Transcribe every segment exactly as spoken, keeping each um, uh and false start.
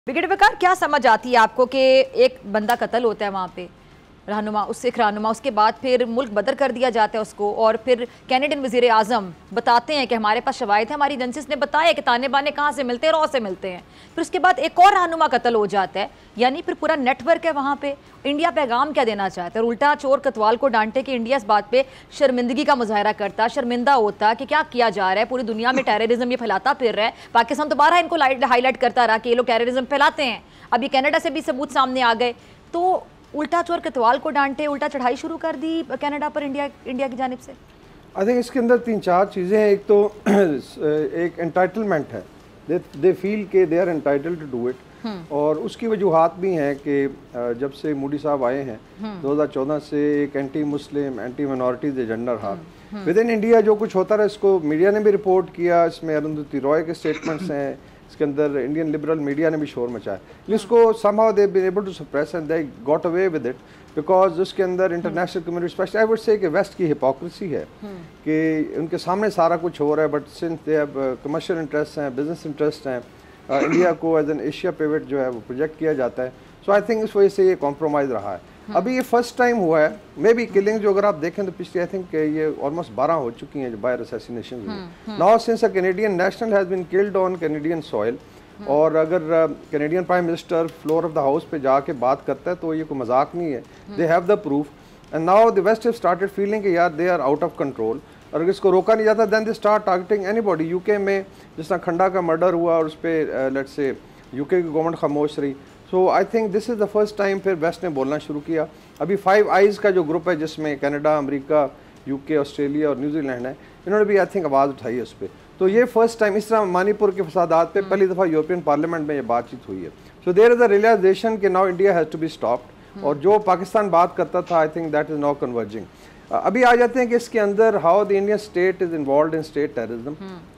Brigadier वकार, क्या समझ आती है आपको कि एक बंदा कत्ल होता है वहाँ पे, रहनुमा, उस सिख रहनुमा, उसके बाद फिर मुल्क बदर कर दिया जाता है उसको, और फिर कैनेडियन वज़ीर आज़म बताते हैं कि हमारे पास शवाहिद है, हमारी एजेंसीज ने बताया कि ताने बाने कहाँ से मिलते हैं, रॉ से मिलते हैं। फिर उसके बाद एक और रहनुमा कत्ल हो जाता है, यानी फिर पूरा नेटवर्क है वहाँ पे। इंडिया पैगाम क्या देना चाहता है? उल्टा चोर कतवाल को डांटे कि इंडिया इस बात पे शर्मिंदगी का मुजाहरा करता, शर्मिंदा होता कि क्या किया जा रहा है, पूरी दुनिया में टेररिज्म ये फैलाता फिर रहा है। पाकिस्तान दोबारा इनको हाईलाइट करता रहा कि ये लोग टेररिज्म फैलाते हैं। अब ये कनाडा से भी सबूत सामने आ गए, तो उल्टा चोर कतवाल को डांटे, उल्टा चढ़ाई शुरू कर दी कनाडा पर इंडिया इंडिया की जानिब से। आई थिंक इसके अंदर तीन चार चीज़ें हैं। एक तो एक एंटाइटलमेंट है, दे दे फील के they are entitled to do it, और उसकी वजूहात भी हैं कि जब से मोदी साहब आए हैं दो हज़ार चौदह से एक anti Muslim anti minorities agenda रहा विद इन इंडिया। जो कुछ होता रहा इसको मीडिया ने भी रिपोर्ट किया, इसमें अरुंधति रॉय के स्टेटमेंट्स हैं, इसके अंदर इंडियन लिबरल मीडिया ने भी शोर मचाया। इसको somehow they been able to suppress and they got away with it because उसके अंदर international community specially I would say कि वेस्ट की हिपोक्रेसी है कि उनके सामने सारा कुछ हो रहा है, but since they have commercial interest हैं, बिजनेस इंटरेस्ट हैं, इंडिया को एज एन एशिया पिवट जो है वो प्रोजेक्ट किया जाता है। सो आई थिंक इस वजह से ये कॉम्प्रोमाइज़ रहा है। अभी ये फर्स्ट टाइम हुआ है, मे बी किलिंग जो अगर आप देखें तो पिछले आई थिंक ये ऑलमोस्ट बारह हो चुकी हैं जो बायर असैसिनेशन हुई। Now since a Canadian national has been killed on Canadian soil, और अगर Canadian prime minister floor of the house पे जाके बात करता है तो ये कोई मजाक नहीं है। They have the proof and now the west have started feeling कि यार they are out of control, और अगर इसको रोका नहीं जाता then they start targeting anybody. UK में जिस तरह खंडा का मर्डर हुआ और उस पर लेट्स से यूके की गवर्नमेंट खामोश रही। So I think this is the first time फिर वेस्ट ने बोलना शुरू किया। अभी फाइव आइज़ का जो ग्रुप है जिसमें कनाडा, अमेरिका, यूके, ऑस्ट्रेलिया और न्यूजीलैंड है, इन्होंने भी आई थिंक आवाज़ उठाई है उस पर। तो ये फर्स्ट टाइम इस तरह मणिपुर के फसादात पे पहली दफ़ा यूरोपियन पार्लियामेंट में ये बातचीत हुई है। So there is a realization कि now India has to be stopped, और जो पाकिस्तान बात करता था I think that is now converging. अभी आ जाते हैं कि इसके अंदर how the Indian state is involve in state terrorism.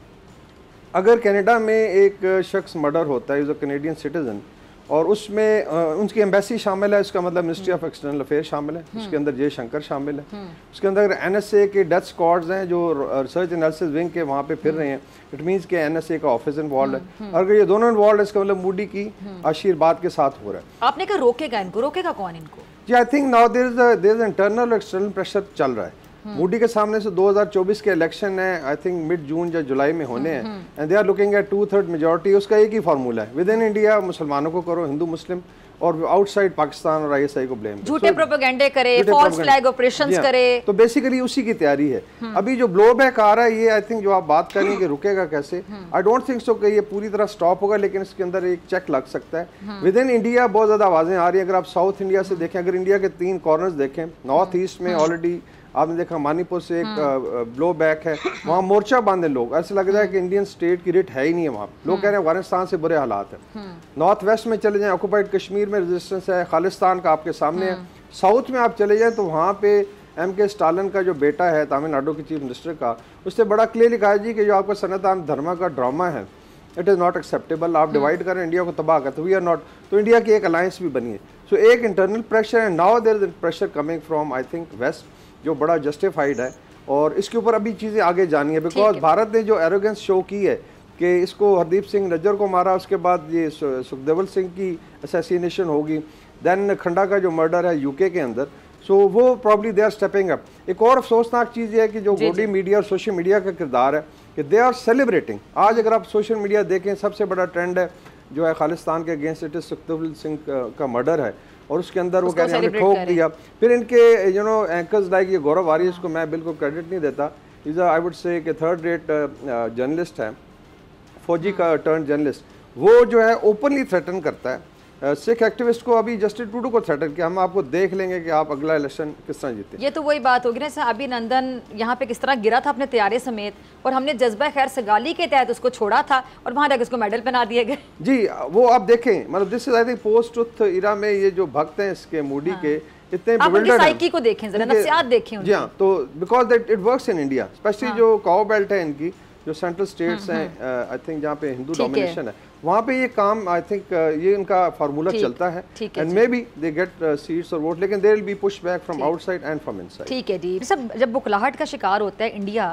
अगर कनाडा में एक शख्स मर्डर होता है, इज़ अ कैनेडियन सिटीजन, और उसमें उनकी एम्बेसी शामिल है, इसका मतलब मिनिस्ट्री ऑफ एक्सटर्नल अफेयर शामिल है, उसके अंदर जयशंकर शामिल है, उसके अंदर एनएसए के डेथ स्क्वाड्स हैं जो रिसर्च एनालिसिस विंग के वहाँ पे फिर रहे हैं। इट मीन्स के एनएसए का ऑफिस इन्वॉल्व है। अगर ये दोनों इन्वॉल्व है इसका मतलब मोदी की आशीर्वाद के साथ हो रहा है। आपने कहा रोकेगा इनको, रोकेगा कौन इनको? जी I think now there is there is internal और एक्सटर्नल प्रेशर चल रहा है। मोदी के सामने से दो हज़ार चौबीस के इलेक्शन है, आई थिंक मिड जून या जुलाई में होने हैं, and they are looking at to third majority. उसका एक ही फार्मूला है, विद इन इंडिया मुसलमानों को करो, हिंदू मुस्लिम, और आउटसाइड पाकिस्तान और आईएसआई को ब्लेम, झूठे प्रोपेगेंडे करे, फॉल्स फ्लैग ऑपरेशंस करे। तो बेसिकली उसी की तैयारी है। अभी जो ब्लो बैक आ रहा है ये आई थिंक जो आप बात करेंगे कि रुकेगा कैसे, आई डोंट थिंक सो कि ये पूरी तरह स्टॉप होगा, लेकिन इसके अंदर एक चेक लग सकता है। विद इन इंडिया बहुत ज्यादा आवाजें आ रही है। अगर आप साउथ इंडिया से देखें, अगर इंडिया के तीन कॉर्नर्स देखें, नॉर्थ ईस्ट में ऑलरेडी आपने देखा मणिपुर से एक ब्लो बैक है, वहाँ मोर्चा बांधे लोग, ऐसे लग रहा है कि इंडियन स्टेट की रेट है ही नहीं है वहाँ। लोग कह रहे हैं अफगानिस्तान से बुरे हालात है। नॉर्थ वेस्ट में चले जाएं, ऑक्युपाइड कश्मीर में रेजिस्टेंस है, खालिस्तान का आपके सामने है। साउथ में आप चले जाएं तो वहाँ पे एम के स्टालिन का जो बेटा है तमिलनाडु के चीफ मिनिस्टर का, उससे बड़ा क्लियर लिखा है जी कि जो आपका सनातन धर्म का ड्रामा है, इट इज़ नॉट एक्सेप्टेबल। आप डिवाइड करें, इंडिया को तबाह करते, वी आर नॉट। तो इंडिया की एक अलायंस भी बनी है। सो एक इंटरनल प्रेशर है, now there is pressure coming from I think west, जो बड़ा जस्टिफाइड है, और इसके ऊपर अभी चीज़ें आगे जानी है। बिकॉज भारत ने जो एरोगेंस शो की है कि इसको हरदीप सिंह नज्जर को मारा, उसके बाद ये सुखदेवल सिंह की असैसिनेशन होगी, देन खंडा का जो मर्डर है यूके के अंदर, सो so, वो probably they are stepping up. एक और अफसोसनाक चीज़ ये है कि जो गोदी मीडिया और सोशल मीडिया का किरदार है कि दे आर सेलिब्रेटिंग। आज अगर आप सोशल मीडिया देखें, सबसे बड़ा ट्रेंड है जो है खालिस्तान के against, it is Sukhdool Singh का मर्डर है, और उसके अंदर वो कह रहे हैं हमें ठोक दिया। फिर इनके यू नो एंकर्स लाइक ये गौरव आर्य, इसको मैं बिल्कुल क्रेडिट नहीं देता, इज़ आई वुड से कि थर्ड रेट जर्नलिस्ट है, फौजी का टर्न जर्नलिस्ट, वो जो है ओपनली थ्रेटन करता है सिख एक्टिविस्ट को। अभी जस्टिस टूडू को थ्रेटन किया, हम आपको देख लेंगे कि आप अगला इलेक्शन किस तरह जीते। ये तो वही बात होगी ना सर, अभिनंदन यहाँ पे किस तरह गिरा था अपने तैयारी समेत, और हमने जज्बा खैर सगाली के तहत उसको छोड़ा था, और वहाँ जाकर उसको मेडल पहना दिए गए। जी वो आप देखें, मतलब this is I think post truth era में ये जो भक्त हैं इसके मोदी हाँ। के इतने आप उनकी साइकी को देखें जरा, नफ्सियात देखें। जी हाँ, तो because that it works in India, specially जो काउ बेल्ट है इनकी, जो सेंट्रल स्टेट्स हैं आई थिंक जहाँ पे हिंदू डोमिनेशन है, वहाँ पे ये काम आई थिंक ये इनका फार्मूला चलता है, and may be they get seats और वोट, लेकिन there will be push back from outside and from inside. ठीक है जी। सब जब बुखलाहट का शिकार होता है इंडिया,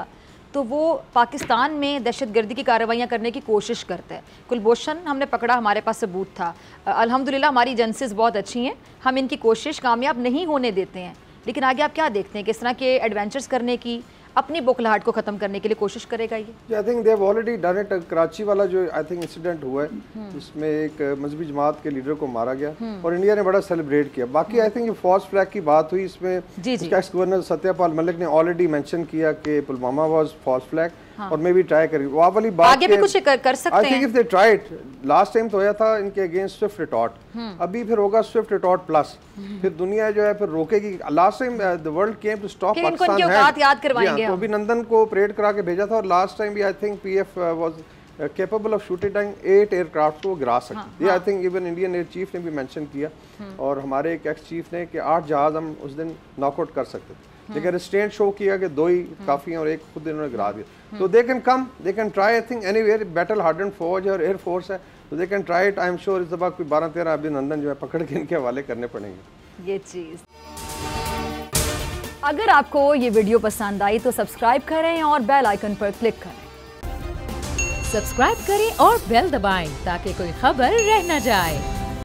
तो वो पाकिस्तान में दहशतगर्दी की कार्रवाइयाँ करने की कोशिश करता है। कुलभूषण हमने पकड़ा, हमारे पास सबूत था। अल्हम्दुलिल्लाह हमारी एजेंसीज बहुत अच्छी हैं, हम इनकी कोशिश कामयाब नहीं होने देते हैं। लेकिन आगे आप क्या देखते हैं, किस तरह के एडवेंचर्स करने की, अपनी बुखलाहट को ख़त्म करने के लिए कोशिश करेगा ये? I think they have already done it. Karachi वाला जो आई थिंक इंसिडेंट हुआ है, जिसमें एक मजहबी जमात के लीडर को मारा गया और इंडिया ने बड़ा सेलिब्रेट किया। बाकी आई थिंक ये फॉल्स फ्लैग की बात हुई, इसमें एक्स गवर्नर सत्यपाल मलिक ने ऑलरेडी मेंशन किया कि पुलवामा वाज फॉल्स फ्लैग और मे भी ट्राई करेंगे। वो वाली बात आगे भी कुछ कर, कर सकते हैं। I think if they try it, last time तो होया था इनके अगेंस्ट स्विफ्ट रिटॉर्ट, अभी फिर होगा स्विफ्ट रिटॉर्ट प्लस, फिर दुनिया जो है फिर रोकेगी। Last time the world came to stop Pakistan है, याद करवाएंगे। तो अभिनंदन को परेड करा के भेजा था और लास्ट टाइम भी I think PF was capable of shooting at aircraft को गिरा सकते। ये I think even Indian air chief ने भी मेंशन किया और हमारे एक एक्स चीफ ने कि आठ जहाज हम उस दिन नॉकआउट कर सकते थे, लेकिन रिस्ट्रेंट शो किया कि दो ही काफ़ी हैं और एक खुद इन्होंने गिरा दिया। तो they can come, they can try. I think anywhere battle harden फौज है और एयर फोर्स है, तो they can try it. I am sure इस दफा कोई बारह तेरह अभिनंदन जो है पकड़ के इनके हवाले करने पड़ेंगे। ये चीज़ अगर आपको ये वीडियो पसंद आई तो सब्सक्राइब करें और बेल आइकन पर क्लिक करें। सब्सक्राइब करें और बेल दबाएं ताकि कोई खबर रह न जाए।